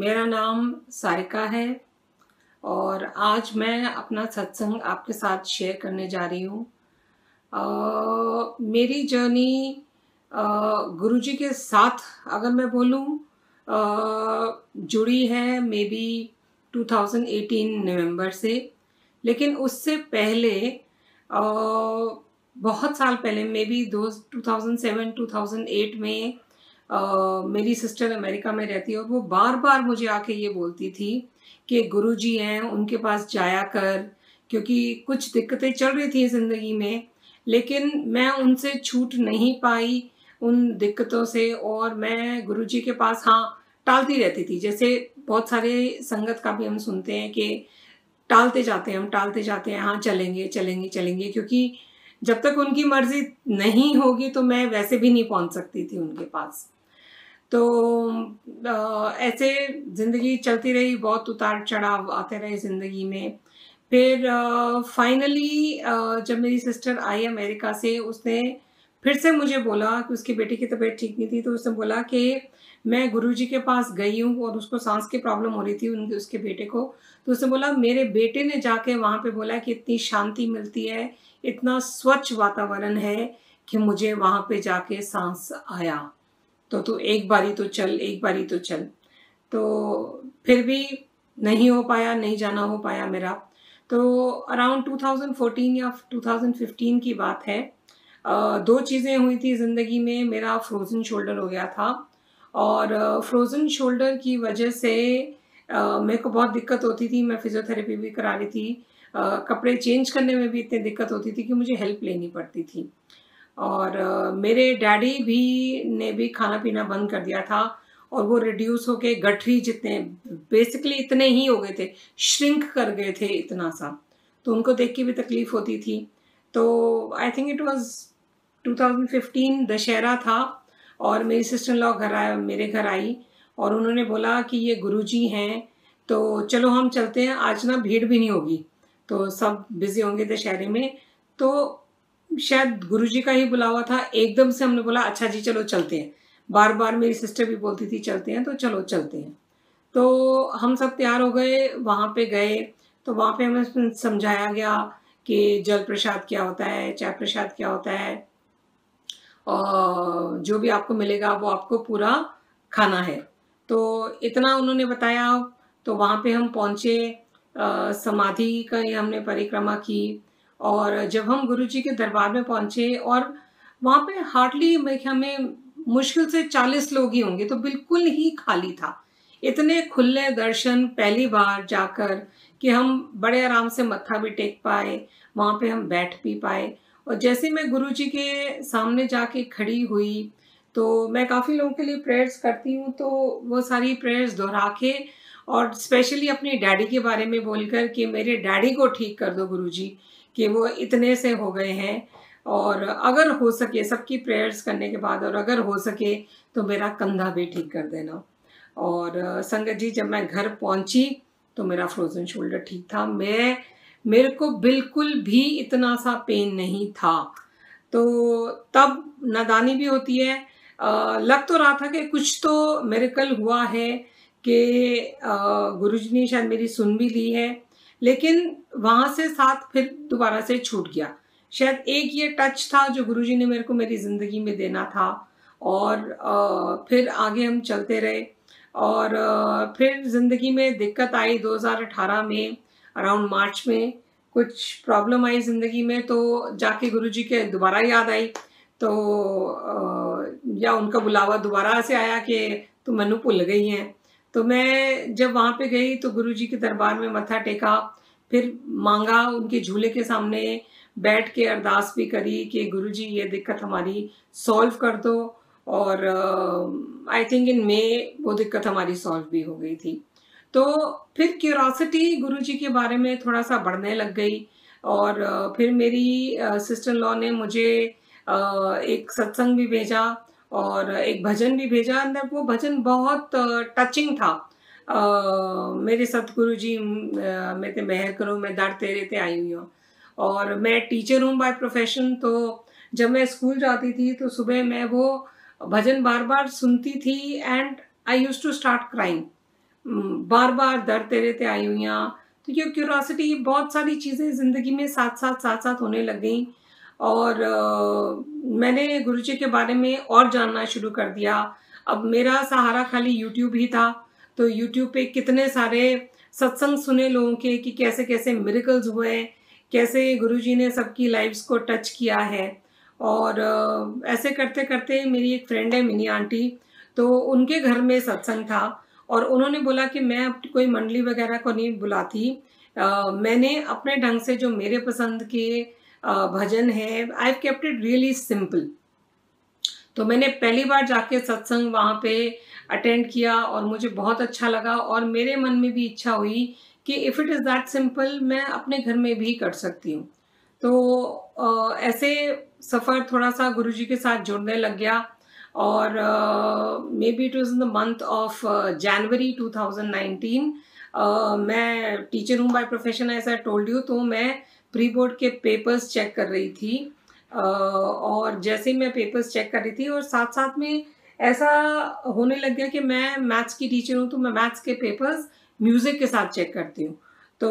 मेरा नाम सारिका है और आज मैं अपना सत्संग आपके साथ शेयर करने जा रही हूँ। मेरी जर्नी गुरुजी के साथ अगर मैं बोलूँ जुड़ी है मे बी 2018 नवंबर से। लेकिन उससे पहले बहुत साल पहले मे बी 2007-2008 में मेरी सिस्टर अमेरिका में रहती है और वो बार बार मुझे आके ये बोलती थी कि गुरुजी हैं उनके पास जाया कर, क्योंकि कुछ दिक्कतें चल रही थी ज़िंदगी में। लेकिन मैं उनसे छूट नहीं पाई उन दिक्कतों से और मैं गुरुजी के पास टालती रहती थी। जैसे बहुत सारे संगत का भी हम सुनते हैं कि टालते जाते हैं, हाँ चलेंगे चलेंगे चलेंगे, क्योंकि जब तक उनकी मर्जी नहीं होगी तो मैं वैसे भी नहीं पहुंच सकती थी उनके पास। तो ऐसे ज़िंदगी चलती रही, बहुत उतार चढ़ाव आते रहे ज़िंदगी में। फिर फाइनली जब मेरी सिस्टर आई अमेरिका से, उसने फिर से मुझे बोला कि उसकी बेटी की तबीयत ठीक नहीं थी, तो उसने बोला कि मैं गुरुजी के पास गई हूँ और उसको सांस की प्रॉब्लम हो रही थी उनके उसके बेटे को। तो उसने बोला मेरे बेटे ने जाके वहाँ पे बोला कि इतनी शांति मिलती है, इतना स्वच्छ वातावरण है कि मुझे वहाँ पे जाके सांस आया। तो तू एक बारी तो चल, एक बारी तो चल। तो फिर भी नहीं हो पाया, नहीं जाना हो पाया मेरा। तो अराउंड 2014 या 2015 की बात है। 2 चीज़ें हुई थी ज़िंदगी में। मेरा फ्रोज़न शोल्डर हो गया था और फ्रोज़न शोल्डर की वजह से मेरे को बहुत दिक्कत होती थी। मैं फ़िज़ियोथेरेपी भी करा रही थी। कपड़े चेंज करने में भी इतनी दिक्कत होती थी कि मुझे हेल्प लेनी पड़ती थी। और मेरे डैडी भी ने भी खाना-पीना बंद कर दिया था और वो रिड्यूस होके गठरी जितने, बेसिकली इतने ही हो गए थे, श्रिंक कर गए थे इतना सा। तो उनको देख के भी तकलीफ़ होती थी। तो I think it was 2015 Dussehra था और मेरी सिस्टर इन लॉ मेरे घर आई और उन्होंने बोला कि ये गुरुजी हैं, तो चलो हम चलते हैं, आज ना भीड़ भी नहीं होगी। तो सब बिज़ी होंगे दशहरे में। तो शायद गुरुजी का ही बुलावा था। एकदम से हमने बोला अच्छा जी चलो चलते हैं। बार-बार मेरी सिस्टर भी बोलती थी चलते हैं, तो चलो चलते हैं। तो हम सब तैयार हो गए, वहाँ पे गए। तो वहाँ पे हमें समझाया गया कि जल प्रसाद क्या होता है, चाय प्रसाद क्या होता है, जो भी आपको मिलेगा वो आपको पूरा खाना है। तो इतना उन्होंने बताया। तो वहाँ पे हम पहुँचे, समाधि का ही हमने परिक्रमा की और जब हम गुरुजी के दरबार में पहुँचे और वहाँ पे हार्डली मेरे ख्याल में मुश्किल से 40 लोग ही होंगे, तो बिल्कुल ही खाली था। इतने खुले दर्शन पहली बार जाकर कि हम बड़े आराम से मत्था भी टेक पाए, वहाँ पे हम बैठ भी पाए। और जैसे मैं गुरुजी के सामने जाके खड़ी हुई, तो मैं काफ़ी लोगों के लिए प्रेयर्स करती हूँ, तो वो सारी प्रेयर्स दोहरा के और स्पेशली अपनी डैडी के बारे में बोलकर कि मेरे डैडी को ठीक कर दो गुरुजी, कि वो इतने से हो गए हैं और अगर हो सके सबकी प्रेयर्स करने के बाद और अगर हो सके तो मेरा कंधा भी ठीक कर देना। और संगत जी जब मैं घर पहुँची तो मेरा फ्रोज़न शोल्डर ठीक था। मेरे को बिल्कुल भी इतना सा पेन नहीं था। तो तब नादानी भी होती है। लग तो रहा था कि कुछ तो मिरेकल हुआ है कि गुरुजी ने शायद मेरी सुन भी ली है, लेकिन वहाँ से साथ फिर दोबारा से छूट गया। शायद एक ये टच था जो गुरुजी ने मेरे को मेरी ज़िंदगी में देना था और फिर आगे हम चलते रहे और फिर ज़िंदगी में दिक्कत आई 2018 में अराउंड मार्च में। कुछ प्रॉब्लम आई ज़िंदगी में तो जाके गुरुजी के दोबारा याद आई। तो या उनका बुलावा दोबारा से आया कि तुम मैनू भुल गई हैं। तो मैं जब वहाँ पे गई तो गुरुजी के दरबार में मत्था टेका, फिर माँगा उनके झूले के सामने बैठ के अरदास भी करी कि गुरुजी ये दिक्कत हमारी सॉल्व कर दो और आई थिंक इन मई वो दिक्कत हमारी सॉल्व भी हो गई थी। तो फिर क्यूरोसिटी गुरुजी के बारे में थोड़ा-सा बढ़ने लग गई और फिर मेरी सिस्टर इन लॉ ने मुझे एक सत्संग भी भेजा और एक भजन भी भेजा। अंदर वो भजन बहुत टचिंग था। मेरे सतगुरु जी मैं ते मेहर करो, मैं दर तेरे ते आई हुई हूँ। और मैं टीचर हूँ बाय प्रोफेशन, तो जब मैं स्कूल जाती थी तो सुबह मैं वो भजन बार-बार सुनती थी and I used to start crying. बार बार दर तेरे ते आई हुइयां। तो ये क्यूरोसिटी, बहुत सारी चीज़ें ज़िंदगी में साथ साथ होने लग गई। और मैंने गुरुजी के बारे में और जानना शुरू कर दिया। अब मेरा सहारा खाली यूट्यूब ही था, तो यूट्यूब पे कितने सारे सत्संग सुने लोगों के कि कैसे-कैसे मिरेकल्स हुए, कैसे गुरुजी ने सबकी लाइव्स को टच किया है। और ऐसे करते-करते मेरी एक फ्रेंड है मिनी आंटी, तो उनके घर में सत्संग था और उन्होंने बोला कि मैं अब कोई मंडली वगैरह को नहीं बुलाती। मैंने अपने ढंग से जो मेरे पसंद के भजन है, I have kept it really simple. तो मैंने पहली बार जाके सत्संग वहाँ पे अटेंड किया और मुझे बहुत अच्छा लगा और मेरे मन में भी इच्छा हुई कि if it is that simple मैं अपने घर में भी कर सकती हूँ। तो ऐसे सफ़र थोड़ा-सा गुरुजी के साथ जुड़ने लग गया। और may be it was in the month of January 2019। मैं टीचर हूँ by profession, as I told you. तो मैं प्री बोर्ड के पेपर्स चेक कर रही थी। और जैसे ही मैं पेपर्स चेक कर रही थी और साथ-साथ में ऐसा होने लग गया कि मैं मैथ्स की टीचर हूँ, तो मैं मैथ्स के पेपर्स म्यूज़िक के साथ चेक करती हूँ।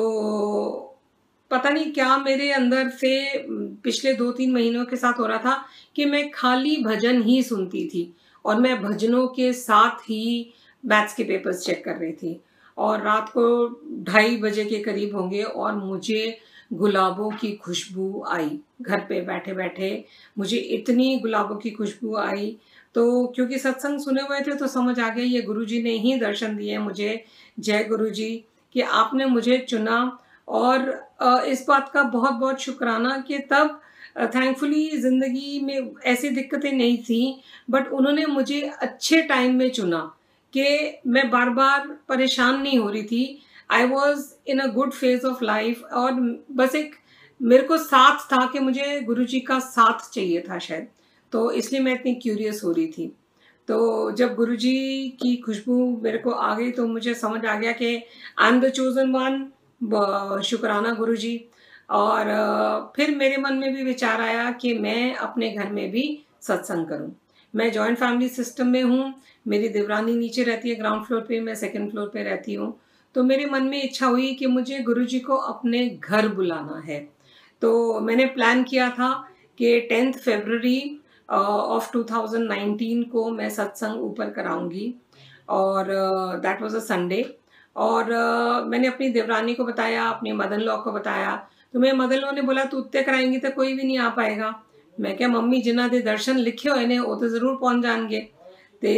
तो पता नहीं क्या मेरे अंदर से पिछले 2-3 महीनों के साथ हो रहा था कि मैं खाली भजन ही सुनती थी और मैं भजनों के साथ ही मैथ्स के पेपर्स चेक कर रही थी। और रात को 2:30 बजे के करीब होंगे और मुझे गुलाबों की खुशबू आई। घर पे बैठे-बैठे मुझे इतनी गुलाबों की खुशबू आई, तो क्योंकि सत्संग सुने हुए थे तो समझ आ गया ये गुरुजी ने ही दर्शन दिए मुझे। जय गुरुजी कि आपने मुझे चुना। और इस बात का बहुत-बहुत शुक्राना कि तब थैंकफुली ज़िंदगी में ऐसी दिक्कतें नहीं थी, बट उन्होंने मुझे अच्छे टाइम में चुना कि मैं बार-बार परेशान नहीं हो रही थी। I was in a good phase of life और बस एक मेरे को साथ था कि मुझे गुरुजी का साथ चाहिए था शायद, तो इसलिए मैं इतनी क्यूरियस हो रही थी। तो जब गुरुजी की खुशबू मेरे को आ गई तो मुझे समझ आ गया कि I am the chosen one. शुक्राना गुरुजी। और फिर मेरे मन में भी विचार आया कि मैं अपने घर में भी सत्संग करूं। मैं जॉइंट फैमिली सिस्टम में हूँ। मेरी देवरानी नीचे रहती है ग्राउंड फ्लोर पे, मैं सेकंड फ्लोर पे रहती हूँ। तो मेरे मन में इच्छा हुई कि मुझे गुरुजी को अपने घर बुलाना है। तो मैंने प्लान किया था कि 10th फरवरी ऑफ 2019 को मैं सत्संग ऊपर कराऊंगी। और दैट वाज़ अ संडे। और मैंने अपनी देवरानी को बताया, अपने मदर लॉ को बताया। तो मेरे मदर लॉ ने बोला तू उत्ते कराएंगी तो कोई भी नहीं आ पाएगा। मैं क्या मम्मी जिन्हां दे दर्शन लिखे हुए ने वो तो जरूर पहुंच जाएंगे, ते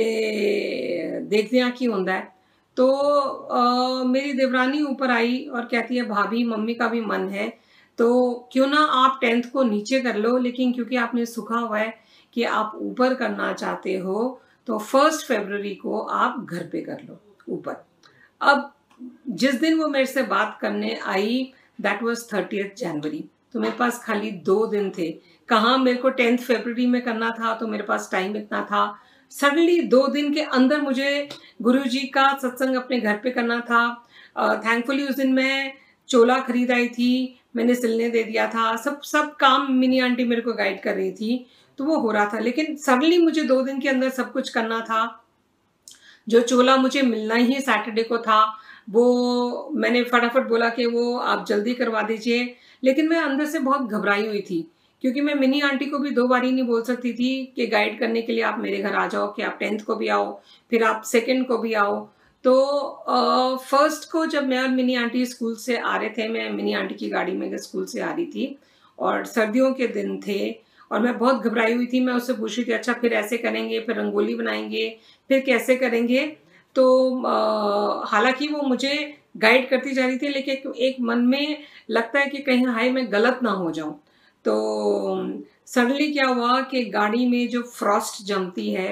देखते हैं की होता है। तो मेरी देवरानी ऊपर आई और कहती है भाभी मम्मी का भी मन है, तो क्यों ना आप 10th को नीचे कर लो, लेकिन क्योंकि आपने सुखा हुआ है कि आप ऊपर करना चाहते हो तो 1st फरवरी को आप घर पे कर लो ऊपर। अब जिस दिन वो मेरे से बात करने आई दैट वाज 30th जनवरी। तो मेरे पास खाली 2 दिन थे। कहाँ मेरे को 10th फरवरी में करना था तो मेरे पास टाइम इतना था। सडनली 2 दिन के अंदर मुझे गुरुजी का सत्संग अपने घर पे करना था। थैंकफुली उस दिन मैं चोला खरीद आई थी, मैंने सिलने दे दिया था। सब सब काम मिनी आंटी मेरे को गाइड कर रही थी, तो वो हो रहा था। लेकिन सडनली मुझे 2 दिन के अंदर सब कुछ करना था। जो चोला मुझे मिलना ही सैटरडे को था, वो मैंने फटाफट बोला कि वो आप जल्दी करवा दीजिए। लेकिन मैं अंदर से बहुत घबराई हुई थी, क्योंकि मैं मिनी आंटी को भी 2 बारी नहीं बोल सकती थी कि गाइड करने के लिए आप मेरे घर आ जाओ, कि आप 10th को भी आओ, फिर आप 2nd को भी आओ। तो फर्स्ट को जब मैं और मिनी आंटी स्कूल से आ रहे थे, मैं मिनी आंटी की गाड़ी में स्कूल से आ रही थी और सर्दियों के दिन थे और मैं बहुत घबराई हुई थी। मैं उससे पूछ रही थी अच्छा फिर ऐसे करेंगे, फिर रंगोली बनाएंगे, फिर कैसे करेंगे। तो हालांकि वो मुझे गाइड करती जा रही थी, लेकिन एक मन में लगता है कि कहीं हाय मैं गलत ना हो जाऊं। तो सडनली क्या हुआ कि गाड़ी में जो फ्रॉस्ट जमती है,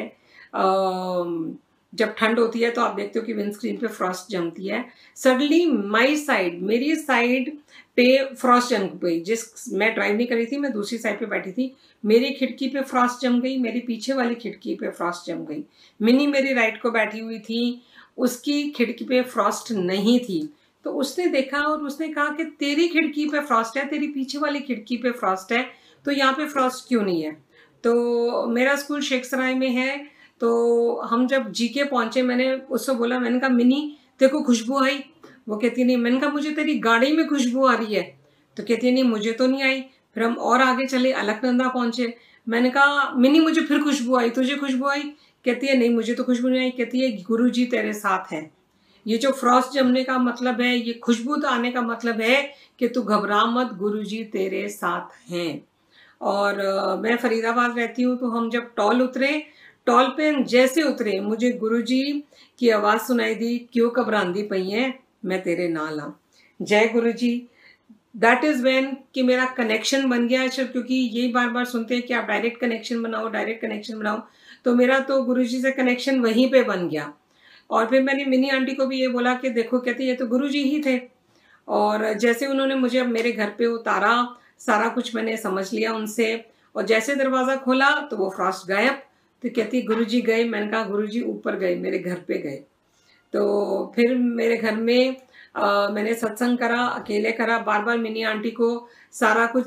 जब ठंड होती है तो आप देखते हो कि विंडस्क्रीन पे फ्रॉस्ट जमती है। सडनली माई साइड, मेरी साइड पे फ्रॉस्ट जम गई। मैं ड्राइव नहीं कर रही थी, मैं दूसरी साइड पे बैठी थी। मेरी खिड़की पे फ्रॉस्ट जम गई, मेरी पीछे वाली खिड़की पे फ्रॉस्ट जम गई। मिनी मेरी राइट को बैठी हुई थी, उसकी खिड़की पे फ्रॉस्ट नहीं थी। तो उसने देखा और उसने कहा कि तेरी खिड़की पे फ्रॉस्ट है, तेरी पीछे वाली खिड़की पे फ्रॉस्ट है, तो यहाँ पे फ्रॉस्ट क्यों नहीं है। तो मेरा स्कूल शेख सराय में है। तो हम जब जीके पहुंचे, मैंने उससे बोला, मैंने कहा मिनी देखो खुशबू आई। वो कहती है नहीं। मैंने कहा मुझे तेरी गाड़ी में खुशबू आ रही है। तो कहती है नहीं मुझे तो नहीं आई। फिर हम और आगे चले, अलकनंदा पहुंचे। मैंने कहा मिनी मुझे फिर खुशबू आई, तुझे खुशबू आई? कहती है नहीं मुझे तो खुशबू नहीं आई। कहती है गुरुजी तेरे साथ है। ये जो फ्रॉस्ट जमने का मतलब है, ये खुशबू तो आने का मतलब है कि तू घबरा मत, गुरुजी तेरे साथ हैं। और मैं फरीदाबाद रहती हूँ, तो हम जब टॉल उतरे, टॉल पे हम जैसे उतरे, मुझे गुरुजी की आवाज़ सुनाई दी, क्यों घबरांदी पई है, मैं तेरे नाल हाँ। जय गुरुजी। दैट इज़ व्हेन कि मेरा कनेक्शन बन गया। क्योंकि यही बार बार सुनते हैं कि आप डायरेक्ट कनेक्शन बनाओ, डायरेक्ट कनेक्शन बनाओ। तो मेरा तो गुरुजी से कनेक्शन वहीं पे बन गया। और फिर मैंने मिनी आंटी को भी ये बोला कि देखो, कहती ये तो गुरुजी ही थे। और जैसे उन्होंने मुझे अब मेरे घर पे उतारा, सारा कुछ मैंने समझ लिया उनसे। और जैसे दरवाज़ा खोला तो वो फ्रॉस्ट गायब। तो कहती गुरुजी गए। मैंने कहा गुरुजी ऊपर गए, मेरे घर पे गए। तो फिर मेरे घर में मैंने सत्संग करा, अकेले करा। बार बार मिनी आंटी को सारा कुछ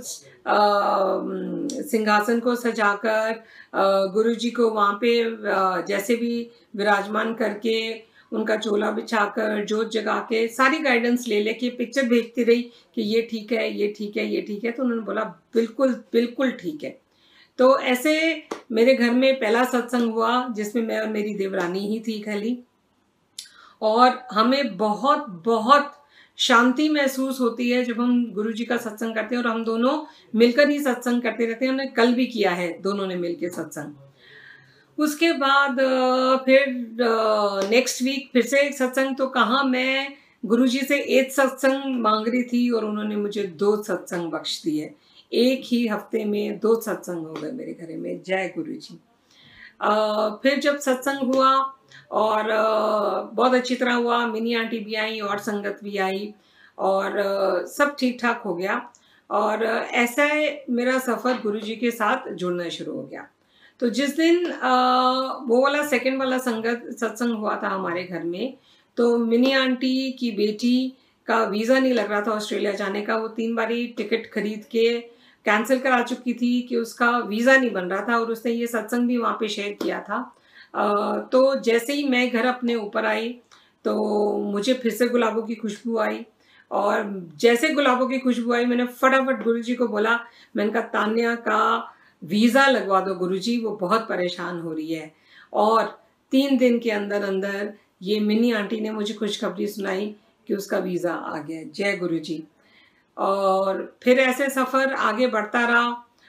सिंहासन को सजाकर, गुरुजी को वहाँ पे जैसे भी विराजमान करके, उनका चोला बिछाकर, जोत जगा के, सारी गाइडेंस ले लेके पिक्चर भेजती रही कि ये ठीक है, ये ठीक है, ये ठीक है। तो उन्होंने बोला बिल्कुल बिल्कुल ठीक है। तो ऐसे मेरे घर में पहला सत्संग हुआ जिसमें मैं और मेरी देवरानी ही थी खाली। और हमें बहुत बहुत शांति महसूस होती है जब हम गुरुजी का सत्संग करते हैं। और हम दोनों मिलकर ही सत्संग करते रहते हैं। हमने कल भी किया है दोनों ने मिलकर सत्संग। उसके बाद फिर नेक्स्ट वीक फिर से एक सत्संग। तो कहाँ मैं गुरुजी से एक सत्संग मांग रही थी और उन्होंने मुझे 2 सत्संग बख्श दिए। एक ही हफ्ते में 2 सत्संग हो गए मेरे घर में। जय गुरुजी। फिर जब सत्संग हुआ और बहुत अच्छी तरह हुआ, मिनी आंटी भी आई और संगत भी आई और सब ठीक ठाक हो गया। और ऐसा मेरा सफ़र गुरुजी के साथ जुड़ना शुरू हो गया। तो जिस दिन वो वाला सेकंड वाला सत्संग हुआ था हमारे घर में, तो मिनी आंटी की बेटी का वीज़ा नहीं लग रहा था ऑस्ट्रेलिया जाने का। वो 3 बारी टिकट खरीद के कैंसिल करा चुकी थी कि उसका वीज़ा नहीं बन रहा था। और उसने ये सत्संग भी वहाँ पे शेयर किया था। तो जैसे ही मैं घर अपने ऊपर आई तो मुझे फिर से गुलाबों की खुशबू आई। और जैसे गुलाबों की खुशबू आई, मैंने फटाफट गुरुजी को बोला। मैंने कहा तान्या का वीज़ा लगवा दो गुरुजी, वो बहुत परेशान हो रही है। और 3 दिन के अंदर अंदर ये मिनी आंटी ने मुझे खुशखबरी सुनाई कि उसका वीज़ा आ गया। जय गुरुजी। और फिर ऐसे सफ़र आगे बढ़ता रहा।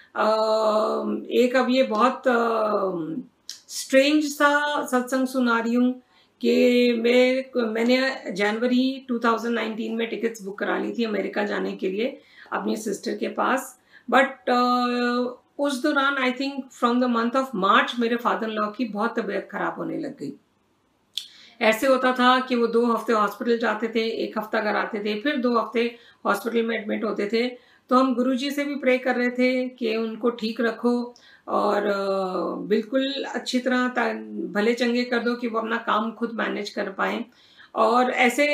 एक अब ये बहुत स्ट्रेंज सा सत्संग सुना रही हूँ कि मैंने जनवरी 2019 में टिकट्स बुक करा ली थी अमेरिका जाने के लिए अपनी सिस्टर के पास। बट उस दौरान I think from the month of March मेरे फादर इन लॉ की बहुत तबीयत खराब होने लग गई। ऐसे होता था कि वो 2 हफ्ते हॉस्पिटल जाते थे, 1 हफ्ता घर आते थे, फिर 2 हफ्ते हॉस्पिटल में एडमिट होते थे। तो हम गुरुजी से भी प्रे कर रहे थे कि उनको ठीक रखो और बिल्कुल अच्छी तरह भले चंगे कर दो कि वो अपना काम खुद मैनेज कर पाएँ। और ऐसे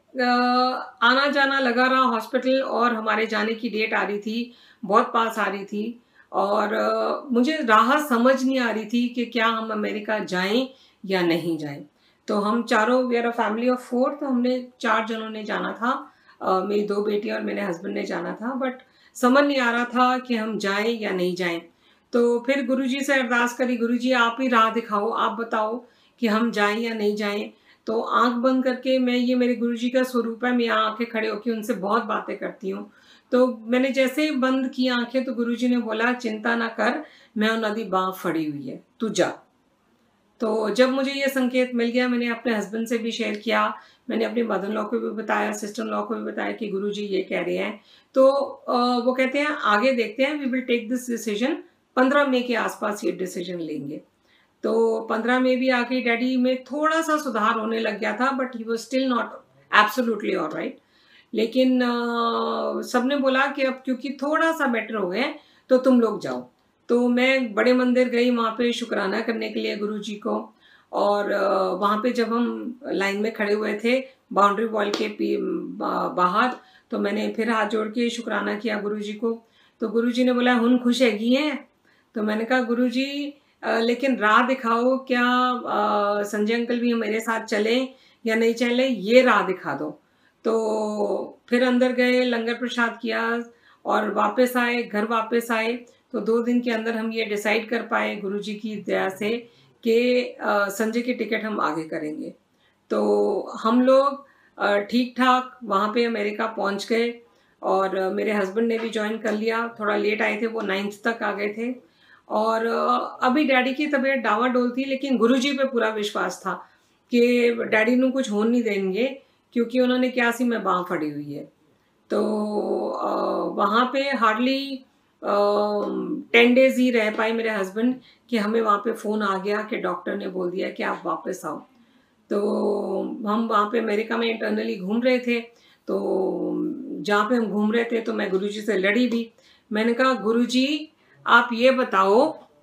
आना जाना लगा रहा हॉस्पिटल। और हमारे जाने की डेट आ रही थी, बहुत पास आ रही थी। और मुझे राह समझ नहीं आ रही थी कि क्या हम अमेरिका जाएं या नहीं जाएं। तो हम चारों, we are a family of 4, तो हमने 4 जनों ने जाना था। मेरी 2 बेटियां और मेरे हस्बैंड ने जाना था। बट समझ नहीं आ रहा था कि हम जाएं या नहीं जाएं। तो फिर गुरुजी से अरदास करी, गुरुजी आप ही राह दिखाओ, आप बताओ कि हम जाएं या नहीं जाएं। तो आंख बंद करके मैं, ये मेरे गुरुजी का स्वरूप है, मैं यहाँ आके खड़े होकर उनसे बहुत बातें करती हूँ। तो मैंने जैसे ही बंद की आंखें तो गुरुजी ने बोला चिंता ना कर, मैं उन्हां दी बांह फड़ी हुई है, तू जा। तो जब मुझे ये संकेत मिल गया, मैंने अपने हस्बैंड से भी शेयर किया, मैंने अपनी मदर इन लॉ को भी बताया, सिस्टर इन लॉ को भी बताया कि गुरुजी ये कह रहे हैं। तो वो कहते हैं आगे देखते हैं, we will take this decision, 15 मई के आसपास ये डिसीजन लेंगे। तो 15 मई भी आ गई, डैडी में थोड़ा सा सुधार होने लग गया था, but he was still not absolutely alright. लेकिन सबने बोला कि अब क्योंकि थोड़ा सा बेटर हो गए तो तुम लोग जाओ। तो मैं बड़े मंदिर गई वहाँ पे शुक्राना करने के लिए गुरुजी को। और वहाँ पे जब हम लाइन में खड़े हुए थे बाउंड्री वॉल के बाहर, तो मैंने फिर हाथ जोड़ के शुक्राना किया गुरुजी को। तो गुरुजी ने बोला हुन खुश हैगी हैं? तो मैंने कहा गुरुजी लेकिन राह दिखाओ, क्या संजय अंकल भी मेरे साथ चलें या नहीं चले, ये राह दिखा दो। तो फिर अंदर गए, लंगर प्रसाद किया और वापस आए, घर वापस आए। तो 2 दिन के अंदर हम ये डिसाइड कर पाए गुरुजी की दया से कि संजय की टिकट हम आगे करेंगे। तो हम लोग ठीक-ठाक वहाँ पे अमेरिका पहुँच गए और मेरे हस्बैंड ने भी जॉइन कर लिया। थोड़ा लेट आए थे, वो 9th तक आ गए थे और अभी डैडी की तबीयत डावाडोल थी, लेकिन गुरुजी पे पूरा विश्वास था कि डैडी ਨੂੰ कुछ होने नहीं देंगे, क्योंकि उन्होंने कहा सी मैं बाँह फड़ी हुई है। तो वहाँ पे हार्डली 10 डेज़ ही रह पाए मेरे हस्बैंड कि हमें वहाँ पे फ़ोन आ गया कि डॉक्टर ने बोल दिया कि आप वापस आओ। तो हम वहाँ पे अमेरिका में इंटरनली घूम रहे थे, तो जहाँ पे हम घूम रहे थे तो मैं गुरुजी से लड़ी भी। मैंने कहा गुरुजी आप ये बताओ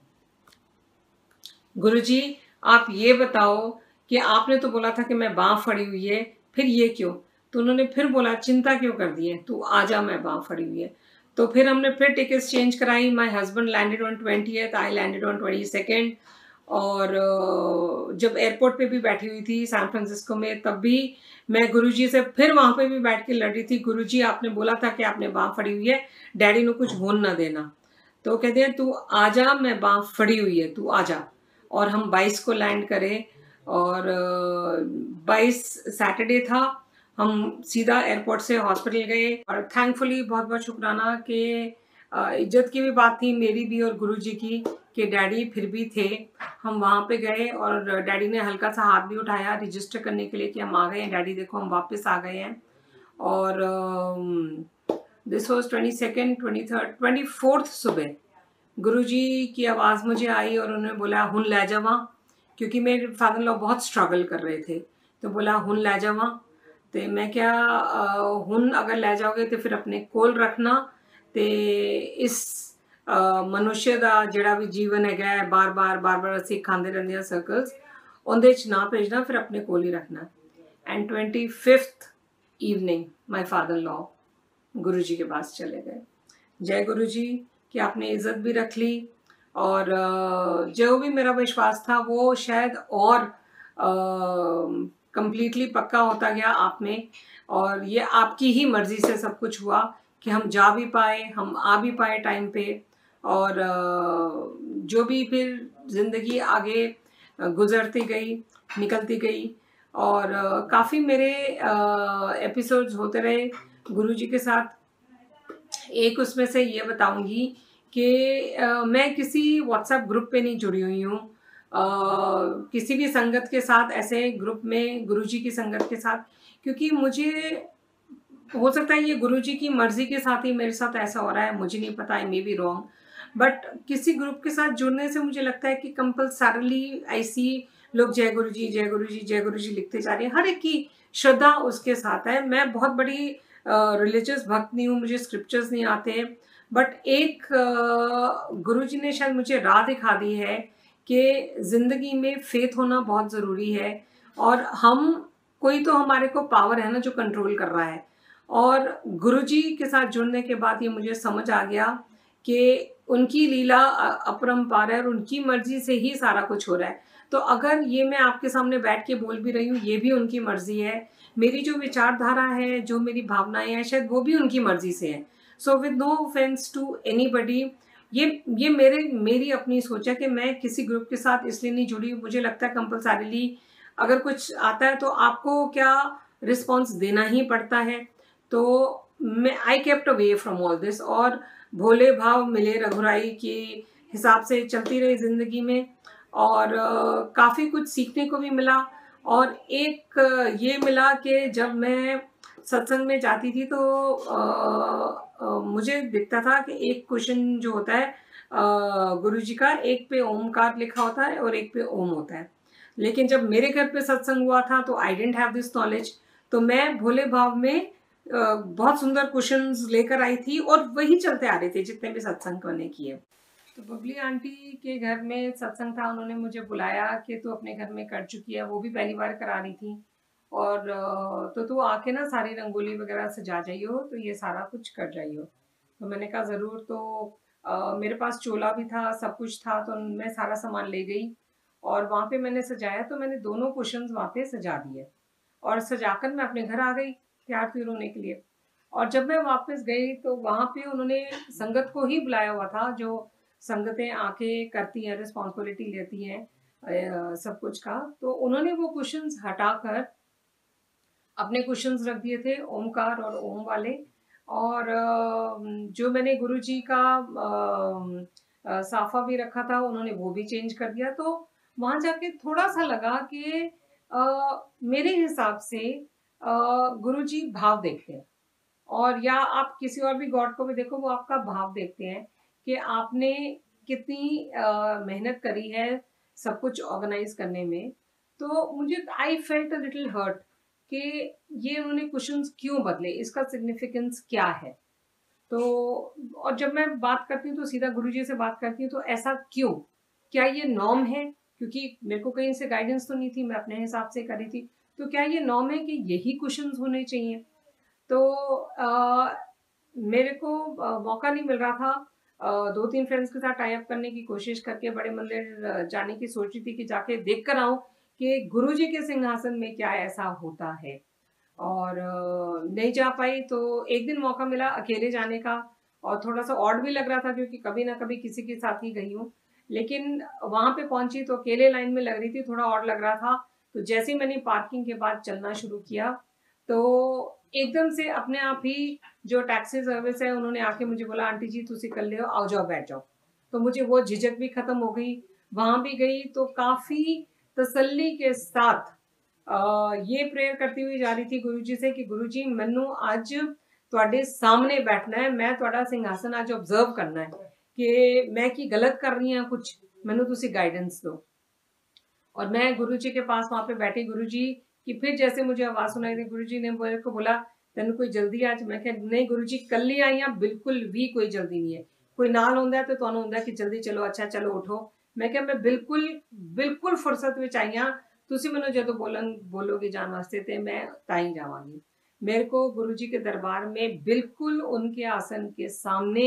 गुरुजी आप ये बताओ कि आपने तो बोला था कि मैं बाँह फड़ी हुई है, फिर ये क्यों? तो उन्होंने फिर बोला चिंता क्यों कर दी है? तू आजा, मैं बाँह फड़ी हुई है। तो फिर हमने फिर टिकट्स चेंज कराई। My husband landed on 20th, I landed on 22nd और जब एयरपोर्ट पे भी बैठी हुई थी सैन फ्रांसिस्को में, तब भी मैं गुरुजी से फिर वहाँ पे भी बैठ के लड़ रही थी, गुरुजी आपने बोला था कि आपने बाँह फड़ी हुई है, डैडी को कुछ होने ना देना। तो कहते हैं तू आजा, मैं बाँह फड़ी हुई है, तू आजा। और हम 22 को लैंड करे और 22 सैटरडे था। हम सीधा एयरपोर्ट से हॉस्पिटल गए और थैंकफुली बहुत-बहुत शुक्राना कि इज़्ज़त की भी बात थी मेरी भी और गुरुजी की कि डैडी फिर भी थे। हम वहाँ पे गए और डैडी ने हल्का-सा हाथ भी उठाया रजिस्टर करने के लिए कि हम आ गए हैं डैडी, देखो हम वापस आ गए हैं। और this was 22nd, 23rd, 24th सुबह गुरुजी की आवाज़ मुझे आई और उन्होंने बोला हुन लै जावां, क्योंकि मेरे फादर इन लॉ बहुत स्ट्रगल कर रहे थे। तो बोला हुन लै जावां, ते मैं क्या हुन अगर लै जाओगे तो फिर अपने कोल रखना ते इस मनुष्य दा जेह्ड़ा भी जीवन हैगा है बार-बार ਅਸੀਂ ਖਾਂਦੇ ਰਹਿੰਦੇ ਹਾਂ सर्कल्स, ਉਹਦੇ 'ਚ ना भेजना, फिर अपने कोल ही रखना। And 25th evening my father in law Guruji के पास चले गए। जय गुरुजी कि आपने इज़्ज़त भी रख ली और जो भी मेरा विश्वास था वो शायद और कंप्लीटली पक्का होता गया आप में, और ये आपकी ही मर्ज़ी से सब कुछ हुआ कि हम जा भी पाए, हम आ भी पाए टाइम पे। और जो भी फिर ज़िंदगी आगे गुज़रती गई, निकलती गई और काफ़ी मेरे एपिसोड्स होते रहे गुरुजी के साथ। एक उसमें से ये बताऊँगी कि मैं किसी व्हाट्सएप ग्रुप पे नहीं जुड़ी हुई हूँ। किसी भी संगत के साथ ऐसे ग्रुप में गुरुजी की संगत के साथ, क्योंकि मुझे हो सकता है ये गुरुजी की मर्ज़ी के साथ ही मेरे साथ ऐसा हो रहा है, मुझे नहीं पता, I may be wrong. But किसी ग्रुप के साथ जुड़ने से मुझे लगता है कि कंपल्सरीली आई सी लोग जय गुरुजी, जय गुरुजी, जय गुरुजी लिखते जा रहे हैं। हर एक की श्रद्धा उसके साथ है। मैं बहुत बड़ी रिलीजियस भक्त नहीं हूँ, मुझे स्क्रिप्चर्स नहीं आते, बट एक गुरुजी ने शायद मुझे राह दिखा दी है कि ज़िंदगी में फेथ होना बहुत ज़रूरी है। और हम कोई तो हमारे को पावर है ना जो कंट्रोल कर रहा है। और गुरुजी के साथ जुड़ने के बाद ये मुझे समझ आ गया कि उनकी लीला अपरंपार है और उनकी मर्ज़ी से ही सारा कुछ हो रहा है। तो अगर ये मैं आपके सामने बैठ के बोल भी रही हूँ, ये भी उनकी मर्ज़ी है। मेरी जो विचारधारा है, जो मेरी भावनाएँ हैं, शायद वो भी उनकी मर्ज़ी से हैं। So with no offence to anybody, ये मेरी अपनी सोच है कि मैं किसी ग्रुप के साथ इसलिए नहीं जुड़ी। मुझे लगता है कंपल्सरीली अगर कुछ आता है तो आपको क्या रिस्पॉन्स देना ही पड़ता है। तो मैं I kept away from all this और भोले भाव मिले रघुराई के हिसाब से चलती रही ज़िंदगी में। और काफ़ी कुछ सीखने को भी मिला। और एक ये मिला कि जब मैं सत्संग में जाती थी तो मुझे दिखता था कि एक क्वेश्चन जो होता है गुरुजी का, एक पे ओमकार लिखा होता है और एक पे ओम होता है। लेकिन जब मेरे घर पे सत्संग हुआ था तो I didn't have this knowledge. तो मैं भोले भाव में बहुत सुंदर क्वेश्चंस लेकर आई थी और वही चलते आ रहे थे जितने भी सत्संग मैंने किए। तो बबली आंटी के घर में सत्संग था, उन्होंने मुझे बुलाया कि तू अपने घर में कर चुकी है, वो भी पहली बार करा रही थी। और तो तू आके ना सारी रंगोली वगैरह सजा जाइयो, तो ये सारा कुछ कर जाइयो। तो मैंने कहा ज़रूर। तो मेरे पास चोला भी था, सब कुछ था, तो मैं सारा सामान ले गई और वहाँ पे मैंने सजाया। तो मैंने दोनों कुशन्स वहाँ पे सजा दिए और सजाकर मैं अपने घर आ गई, तैयार थी रोने के लिए। और जब मैं वापस गई तो वहाँ पे उन्होंने संगत को ही बुलाया हुआ था, जो संगतें आके करती हैं, रिस्पॉन्सिबिलिटी लेती हैं सब कुछ का। तो उन्होंने वो कुशन्स हटाकर अपने कुशन्स रख दिए थे ओमकार और ओम वाले। और जो मैंने गुरुजी का साफा भी रखा था उन्होंने वो भी चेंज कर दिया। तो वहां जाके थोड़ा सा लगा कि मेरे हिसाब से गुरुजी भाव देखते हैं, और या आप किसी और भी गॉड को भी देखो, वो आपका भाव देखते हैं कि आपने कितनी मेहनत करी है सब कुछ ऑर्गेनाइज करने में। तो मुझे I felt a little hurt कि ये उन्होंने क्वेश्चंस क्यों बदले, इसका सिग्निफिकेंस क्या है। तो और जब मैं बात करती हूँ तो सीधा गुरुजी से बात करती हूँ, तो ऐसा क्यों, क्या ये नॉर्म है? क्योंकि मेरे को कहीं से गाइडेंस तो नहीं थी, मैं अपने हिसाब से करी थी। तो क्या ये नॉर्म है कि यही क्वेश्चंस होने चाहिए? तो मेरे को मौका नहीं मिल रहा था। 2-3 फ्रेंड्स के साथ टाई अप करने की कोशिश करके बड़े मंदिर जाने की सोच रही थी कि जाके देख कर आऊँ कि गुरुजी के सिंहासन में क्या ऐसा होता है। और नहीं जा पाई। तो एक दिन मौका मिला अकेले जाने का, और थोड़ा-सा ऑड भी लग रहा था क्योंकि कभी ना कभी किसी के साथ ही गई हूँ। लेकिन वहाँ पे पहुँची तो अकेले लाइन में लग रही थी, थोड़ा ऑड लग रहा था। तो जैसे ही मैंने पार्किंग के बाद चलना शुरू किया, तो एकदम से अपने आप ही जो टैक्सी सर्विस है उन्होंने आके मुझे बोला, आंटी जी तुसी कर लियो, आओ जाओ बैठ जाओ। तो मुझे वो झिझक भी खत्म हो गई। वहां भी गई तो काफी तसल्ली के साथ ये प्रेयर करती हुई जा रही थी गुरुजी से कि गुरुजी मैनू आज ਤੁਹਾਡੇ सामने बैठना है, मैं ਤੁਹਾਡਾ सिंहासन आज ऑब्जर्व करना है कि मैं की गलत कर रही हाँ कुछ, मैनू तुसी गाइडेंस दो। और मैं गुरुजी के पास वहां पे बैठी, गुरुजी की फिर जैसे मुझे आवाज सुनाई दी, गुरुजी ने मेरे को बोला तेन कोई जल्दी आज? मैं कहा नहीं गुरुजी कल ही आई हाँ, बिल्कुल भी कोई जल्दी नहीं है। कोई नाल होंदा तो तुहानू होंदा कि जल्दी चलो, अच्छा चलो उठो। मैं कहा मैं बिल्कुल बिल्कुल फुर्सत विच आई हाँ, तुसी मैनू जो बोलोगे जाने वास्ते ते मैं ताई जावांगी। मेरे को गुरुजी के दरबार में बिल्कुल उनके आसन के सामने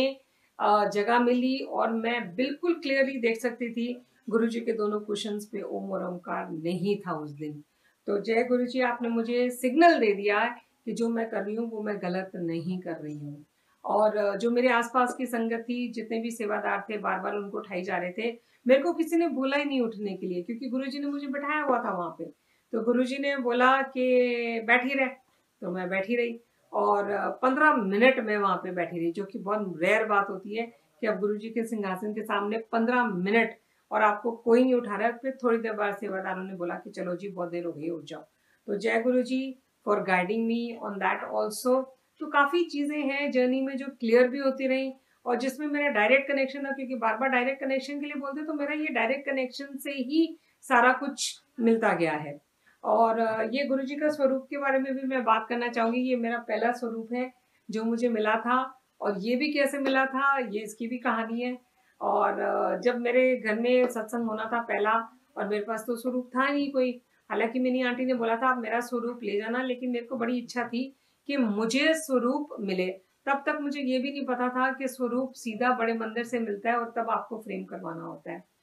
जगह मिली, और मैं बिल्कुल क्लियरली देख सकती थी गुरुजी के दोनों कुशन्स पे ओम और ओमकार नहीं था उस दिन। तो जय गुरुजी, आपने मुझे सिग्नल दे दिया है कि जो मैं कर रही हूँ वो मैं गलत नहीं कर रही हूँ। और जो मेरे आसपास की संगत थी, जितने भी सेवादार थे, बार बार उनको उठाई जा रहे थे। मेरे को किसी ने बोला ही नहीं उठने के लिए, क्योंकि गुरुजी ने मुझे बैठाया हुआ था वहां पे। तो गुरुजी ने बोला कि बैठी रह, तो मैं बैठी रही। और 15 मिनट में वहां पे बैठी रही, जो कि बहुत रेयर बात होती है कि अब गुरुजी के सिंहासन के सामने 15 मिनट और आपको कोई नहीं उठा रहा है। फिर थोड़ी देर बाद सेवादारों ने बोला कि चलो जी बहुत देर हो गई, उठ जाओ। तो जय Guru ji for guiding me on that also. तो काफ़ी चीज़ें हैं जर्नी में जो क्लियर भी होती रही, और जिसमें मेरा डायरेक्ट कनेक्शन है, क्योंकि बार बार डायरेक्ट कनेक्शन के लिए बोलते, तो मेरा ये डायरेक्ट कनेक्शन से ही सारा कुछ मिलता गया है। और ये गुरु जी का स्वरूप के बारे में भी मैं बात करना चाहूँगी। ये मेरा पहला स्वरूप है जो मुझे मिला था, और ये भी कैसे मिला था ये इसकी भी कहानी है। और जब मेरे घर में सत्संग होना था पहला, और मेरे पास तो स्वरूप था नहीं कोई। हालांकि मेरी आंटी ने बोला था आप मेरा स्वरूप ले जाना, लेकिन मेरे को बड़ी इच्छा थी कि मुझे स्वरूप मिले। तब तक मुझे ये भी नहीं पता था कि स्वरूप सीधा बड़े मंदिर से मिलता है, और तब आपको फ्रेम करवाना होता है।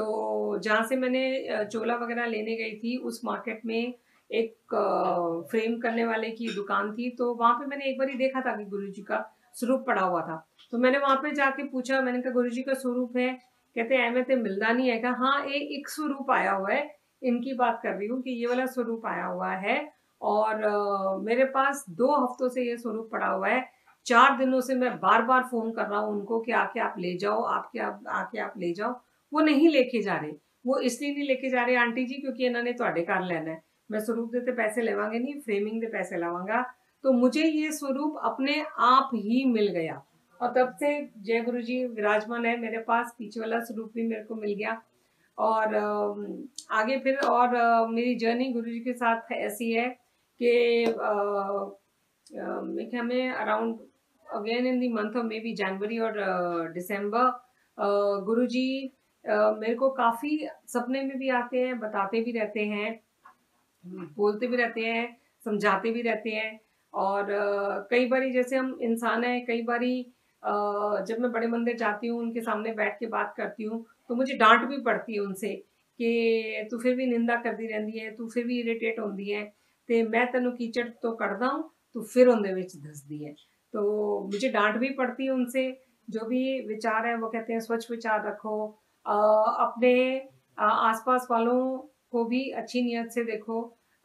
तो जहाँ से मैंने चोला वगैरह लेने गई थी, उस मार्केट में एक फ्रेम करने वाले की दुकान थी। तो वहां पे मैंने एक बार ही देखा था कि गुरुजी का स्वरूप पड़ा हुआ था। तो मैंने वहां पे जाके पूछा, मैंने कहा गुरुजी का स्वरूप है? कहते एवं ते मिलता नहीं है। कहा हाँ, एक स्वरूप आया हुआ है, इनकी बात कर रही हूँ कि ये वाला स्वरूप आया हुआ है। और मेरे पास 2 हफ्तों से ये स्वरूप पड़ा हुआ है। 4 दिनों से मैं बार बार फोन कर रहा हूँ उनको कि आके आप ले जाओ, आके आप ले जाओ। वो नहीं लेके जा रहे। वो इसलिए नहीं लेके जा रहे आंटी जी क्योंकि इन्होंने ਤੁਹਾਡੇ घर लेना है। मैं स्वरूप देते पैसे लेवांगे नहीं, फ्रेमिंग दे पैसे लवांगा। तो मुझे ये स्वरूप अपने आप ही मिल गया, और तब से जय गुरु जी विराजमान है मेरे पास। पीछे वाला स्वरूप भी मेरे को मिल गया। और आगे फिर और मेरी जर्नी गुरु जी के साथ ऐसी है कि मेरे ख्याल में around again in the month of may be January और दिसंबर, गुरु जी मेरे को काफ़ी सपने में भी आते हैं, बताते भी रहते हैं, बोलते भी रहते हैं, समझाते भी रहते हैं। और कई बारी जैसे हम इंसान हैं, कई बारी जब मैं बड़े मंदिर जाती हूँ, उनके सामने बैठ के बात करती हूँ, तो मुझे डांट भी पड़ती है उनसे कि तू फिर भी निंदा करती रहती है, तू फिर भी इरिटेट होती है, ਤੇ मैं तेनों कीचड़ तो कढ़दा हूँ, तू फिर उनदे विच धसदी है। तो मुझे डांट भी पड़ती है उनसे। जो भी विचार है वो कहते हैं स्वच्छ विचार रखो, अपने आसपास वालों को भी अच्छी नियत से देखो।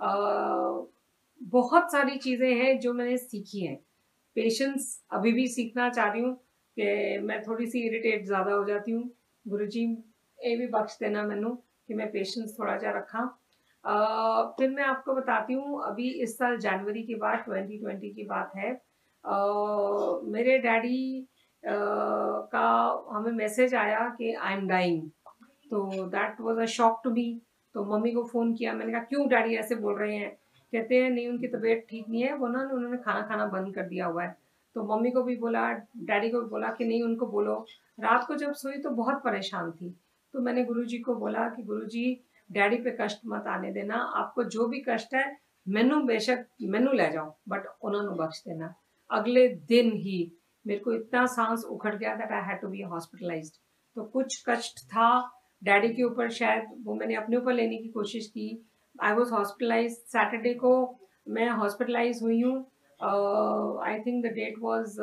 बहुत सारी चीजें हैं जो मैंने सीखी हैं। पेशेंस अभी भी सीखना चाह रही हूँ कि मैं थोड़ी-सी इरिटेट ज़्यादा हो जाती हूँ। गुरुजी ये भी बख्श देना मैनू कि मैं पेशेंस थोड़ा जा रखा। फिर मैं आपको बताती हूँ, अभी इस साल जनवरी की बात 2020 की बात है। मेरे डैडी का हमें मैसेज आया कि आई एम डाइंग। तो that was a shock to me. तो मम्मी को फ़ोन किया, मैंने कहा क्यों डैडी ऐसे बोल रहे हैं? कहते हैं नहीं उनकी तबीयत ठीक नहीं है, वो ना उन्होंने खाना खाना बंद कर दिया हुआ है। तो मम्मी को भी बोला, डैडी को भी बोला कि नहीं उनको बोलो। रात को जब सोई तो बहुत परेशान थी। तो मैंने गुरुजी को बोला कि गुरुजी डैडी पे कष्ट मत आने देना, आपको जो भी कष्ट है मैनू बेशक मैनू ले जाओ बट उन्होंने बख्श देना। अगले दिन ही मेरे को इतना सांस उखड़ गया that I had to be hospitalised. तो कुछ कष्ट था डैडी के ऊपर, शायद वो मैंने अपने ऊपर लेने की कोशिश की। आई वॉज हॉस्पिटलाइज्ड सैटरडे को, मैं हॉस्पिटलाइज हुई हूँ। I think the date was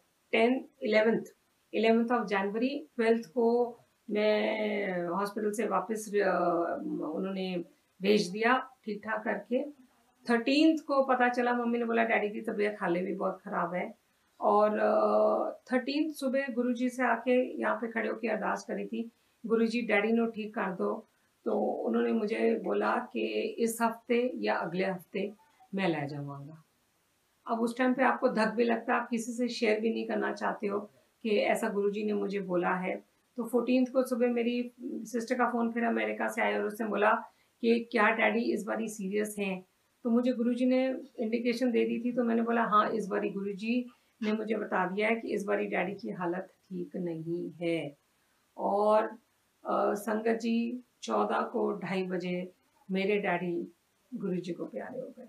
11th of January. 12th को मैं हॉस्पिटल से वापस उन्होंने भेज दिया ठीक ठाक करके। 13th को पता चला, मम्मी ने बोला डैडी की तबीयत हाले भी बहुत ख़राब है। और 13th सुबह गुरुजी से आके यहाँ पे खड़े होकर अरदास करी थी, गुरुजी डैडी नो ठीक कर दो। तो उन्होंने मुझे बोला कि इस हफ्ते या अगले हफ्ते मैं ले जाऊँगा। अब उस टाइम पे आपको धक भी लगता है, आप किसी से शेयर भी नहीं करना चाहते हो कि ऐसा गुरुजी ने मुझे बोला है। तो 14th को सुबह मेरी सिस्टर का फ़ोन फिर अमेरिका से आया और उसने बोला कि क्या डैडी इस बारी सीरियस हैं? तो मुझे गुरुजी ने इंडिकेशन दे दी थी, तो मैंने बोला हाँ, इस बारी गुरुजी ने मुझे बता दिया है कि इस बारी डैडी की हालत ठीक नहीं है। और संगत जी 14 को 2:30 बजे मेरे डैडी गुरुजी को प्यारे हो गए।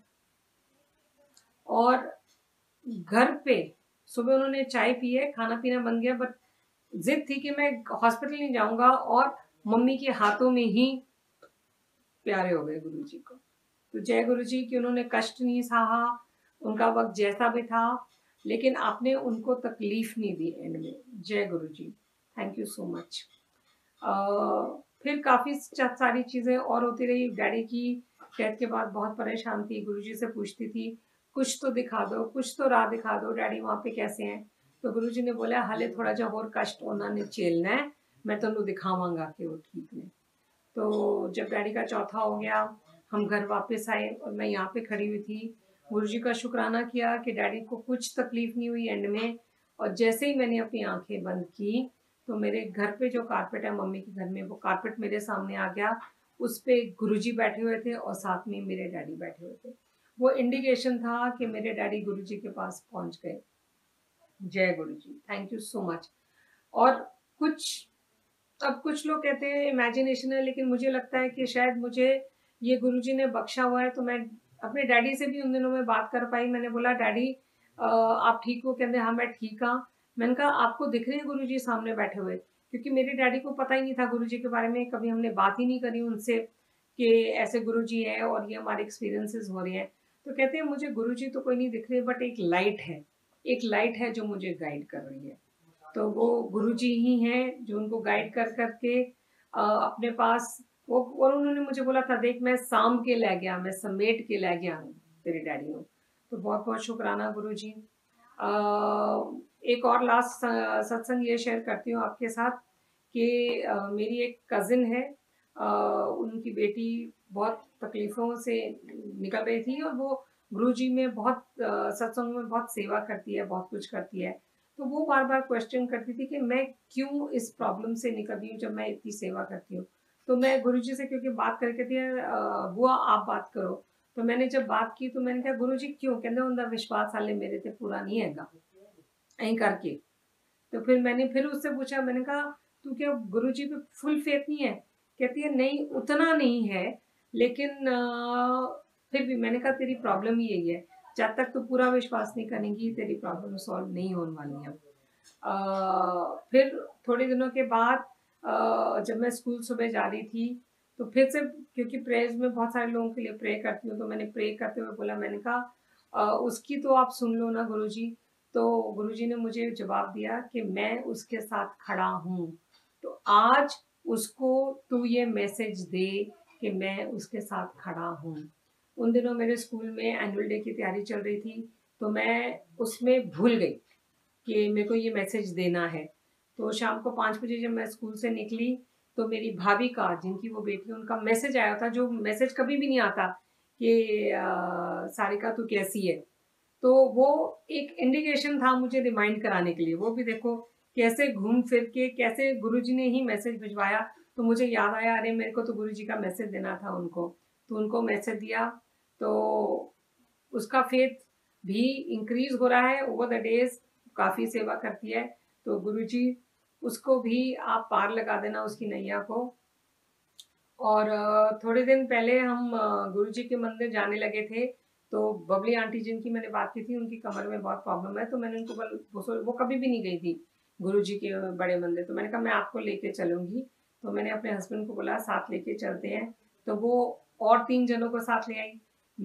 और घर पे सुबह उन्होंने चाय पी है, खाना पीना बन गया, बट जिद थी कि मैं हॉस्पिटल नहीं जाऊंगा, और मम्मी के हाथों में ही प्यारे हो गए गुरुजी को। तो जय गुरुजी कि उन्होंने कष्ट नहीं सहा, उनका वक्त जैसा भी था, लेकिन आपने उनको तकलीफ नहीं दी एंड में। जय Guruji, thank you so much. फिर काफ़ी सारी चीज़ें और होती रही। डैडी की डेथ के बाद बहुत परेशान थी, गुरुजी से पूछती थी कुछ तो दिखा दो, कुछ तो राह दिखा दो, डैडी वहाँ पे कैसे हैं? तो गुरुजी ने बोला हाले थोड़ा जा और कष्ट उन्होंने झेलना है, मैं तेनों दिखावांगा कि वो ठीक ने। तो जब डैडी का चौथा हो गया, हम घर वापस आए और मैं यहाँ पे खड़ी हुई थी। गुरुजी का शुक्राना किया कि डैडी को कुछ तकलीफ नहीं हुई एंड में। और जैसे ही मैंने अपनी आंखें बंद की तो मेरे घर पे जो कारपेट है मम्मी के घर में, वो कारपेट मेरे सामने आ गया। उस पे गुरुजी बैठे हुए थे और साथ में मेरे डैडी बैठे हुए थे। वो इंडिकेशन था कि मेरे डैडी गुरुजी के पास पहुंच गए। जय Guruji, thank you so much. और कुछ अब कुछ लोग कहते हैं इमेजिनेशन है, लेकिन मुझे लगता है कि शायद मुझे ये गुरुजी ने बख्शा हुआ है। तो मैं अपने डैडी से भी उन दिनों में बात कर पाई। मैंने बोला डैडी आप ठीक हो? कहते हाँ मैं ठीक हाँ। मैंने कहा आपको दिख रहे हैं गुरुजी सामने बैठे हुए? क्योंकि मेरे डैडी को पता ही नहीं था गुरुजी के बारे में, कभी हमने बात ही नहीं करी उनसे कि ऐसे गुरुजी है और ये हमारे एक्सपीरियंसेस हो रहे हैं। तो कहते हैं मुझे गुरुजी तो कोई नहीं दिख रहे, बट एक लाइट है, एक लाइट है जो मुझे गाइड कर रही है। तो वो गुरुजी ही हैं जो उनको गाइड कर करके अपने पास वो, और उन्होंने मुझे बोला था देख मैं साम के ले गया, मैं समेट के ले गया हूँ तेरे डैडी को। तो बहुत बहुत शुक्राना गुरुजी। एक और लास्ट सत्संग ये शेयर करती हूँ आपके साथ कि मेरी एक कज़िन है, उनकी बेटी बहुत तकलीफ़ों से निकल रही थी और वो गुरुजी में बहुत सत्संग में बहुत सेवा करती है, बहुत कुछ करती है। तो वो बार-बार क्वेश्चन करती थी कि मैं क्यों इस प्रॉब्लम से निकल रही हूँ जब मैं इतनी सेवा करती हूँ। तो मैं गुरुजी से क्योंकि बात करके थी बुआ आप बात करो। तो मैंने जब बात की तो मैंने कहा गुरुजी क्यों? कहंदे उनका विश्वास हाले मेरे ते पूरा नहीं हैगा। ऐं करके। तो फिर मैंने फिर उससे पूछा, मैंने कहा तू क्या गुरुजी पे फुल फेथ नहीं है? कहती है नहीं उतना नहीं है, लेकिन फिर भी। मैंने कहा तेरी प्रॉब्लम ही यही है, जब तक तू पूरा विश्वास नहीं करेंगी तेरी प्रॉब्लम सॉल्व नहीं होने वाली है। फिर थोड़े दिनों के बाद जब मैं स्कूल सुबह जा रही थी तो फिर से क्योंकि प्रेयर्स में बहुत सारे लोगों के लिए प्रे करती हूँ, तो मैंने प्रे करते हुए बोला, मैंने कहा उसकी तो आप सुन लो ना गुरुजी। तो गुरुजी ने मुझे जवाब दिया कि मैं उसके साथ खड़ा हूँ, तो आज उसको तू ये मैसेज दे कि मैं उसके साथ खड़ा हूँ। उन दिनों मेरे स्कूल में एनुअल डे की तैयारी चल रही थी, तो मैं उसमें भूल गई कि मेरे को ये मैसेज देना है। तो शाम को 5 बजे जब मैं स्कूल से निकली, तो मेरी भाभी का, जिनकी वो बेटी है, उनका मैसेज आया था, जो मैसेज कभी भी नहीं आता कि सारिका तू कैसी है। तो वो एक इंडिकेशन था मुझे रिमाइंड कराने के लिए। वो भी देखो कैसे घूम फिर के कैसे गुरुजी ने ही मैसेज भिजवाया। तो मुझे याद आया, अरे मेरे को तो गुरुजी का मैसेज देना था उनको, तो उनको मैसेज दिया। तो उसका फेथ भी इंक्रीज हो रहा है ओवर द डेज, काफ़ी सेवा करती है। तो गुरुजी उसको भी आप पार लगा देना उसकी नैया को। और थोड़े दिन पहले हम गुरुजी के मंदिर जाने लगे थे, तो बबली आंटी जिनकी मैंने बात की थी, उनकी कमर में बहुत प्रॉब्लम है, तो मैंने उनको वो कभी भी नहीं गई थी गुरुजी के बड़े मंदिर, तो मैंने कहा मैं आपको लेके चलूँगी। तो मैंने अपने हस्बैंड को बोला साथ लेके चलते हैं, तो वो और 3 जनों को साथ ले आई।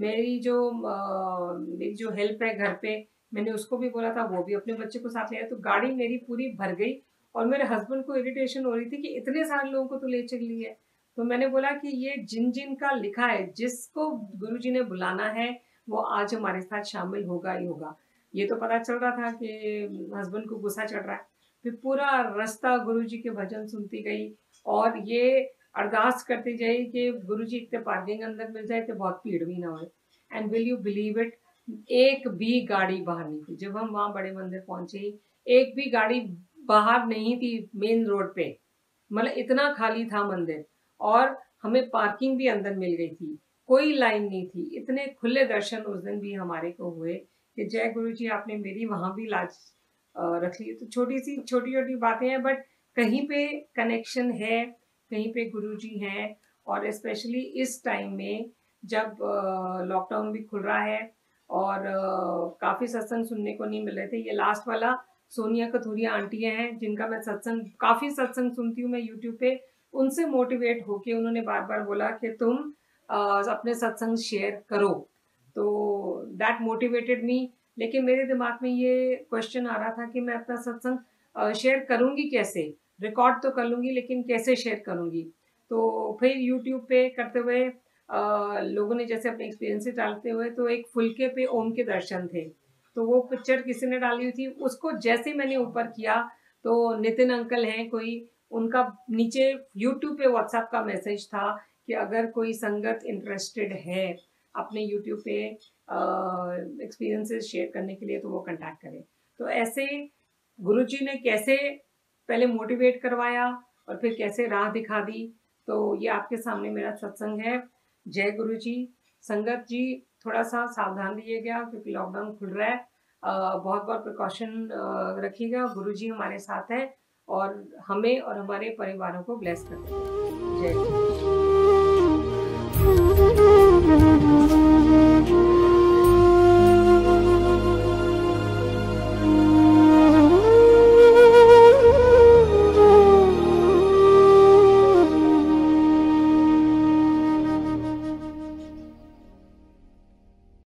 मेरी जो हेल्प है घर पे, मैंने उसको भी बोला था, वो भी अपने बच्चे को साथ ले आया, तो गाड़ी मेरी पूरी भर गई। और मेरे हस्बैंड को इरिटेशन हो रही थी कि इतने सारे लोगों को तो ले चली है। तो मैंने बोला कि ये जिन जिन का लिखा है, जिसको गुरुजी ने बुलाना है, वो आज हमारे साथ शामिल होगा ही होगा। ये तो पता चल रहा था कि हस्बैंड को गुस्सा चढ़ रहा है। फिर पूरा रास्ता गुरुजी के भजन सुनती गई और ये अरदास करती गई कि गुरुजी इतने पार्किंग अंदर मिल जाए तो बहुत भीड़ भी ना हो। And will you believe it, एक भी गाड़ी बाहर नहीं थी। जब हम वहाँ बड़े मंदिर पहुंचे, एक भी गाड़ी बाहर नहीं थी मेन रोड पे, मतलब इतना खाली था मंदिर। और हमें पार्किंग भी अंदर मिल गई थी, कोई लाइन नहीं थी। इतने खुले दर्शन उस दिन भी हमारे को हुए कि जय गुरु जी, आपने मेरी वहां भी लाज रख ली। तो छोटी छोटी बातें हैं, बट कहीं पे कनेक्शन है, कहीं पे गुरु जी हैं। और स्पेशली इस टाइम में जब लॉकडाउन भी खुल रहा है और काफ़ी सत्संग सुनने को नहीं मिल रहे थे। ये लास्ट वाला सोनिया कथूरिया आंटी हैं, जिनका मैं काफ़ी सत्संग सुनती हूँ मैं यूट्यूब पे। उनसे मोटिवेट होके उन्होंने बार बार बोला कि तुम अपने सत्संग शेयर करो, तो दैट मोटिवेटेड मी। लेकिन मेरे दिमाग में ये क्वेश्चन आ रहा था कि मैं अपना सत्संग शेयर करूँगी कैसे। रिकॉर्ड तो कर लूँगी, लेकिन कैसे शेयर करूँगी। तो फिर यूट्यूब पे करते हुए लोगों ने जैसे अपने एक्सपीरियंसेस डालते हुए, तो एक फुलके पे ओम के दर्शन थे, तो वो पिक्चर किसी ने डाली हुई थी। उसको जैसे मैंने ऊपर किया, तो नितिन अंकल हैं कोई, उनका नीचे यूट्यूब पे व्हाट्सएप का मैसेज था कि अगर कोई संगत इंटरेस्टेड है अपने यूट्यूब पे एक्सपीरियंसेस शेयर करने के लिए, तो वो कांटेक्ट करें। तो ऐसे गुरुजी ने कैसे पहले मोटिवेट करवाया और फिर कैसे राह दिखा दी। तो ये आपके सामने मेरा सत्संग है। जय गुरु जी। संगत जी, थोड़ा सा सावधान रहिएगा क्योंकि लॉकडाउन खुल रहा है। बहुत बहुत प्रिकॉशन रखिएगा। गुरु जी हमारे साथ है और हमें और हमारे परिवारों को ब्लेस करते हैं। जय गुरु।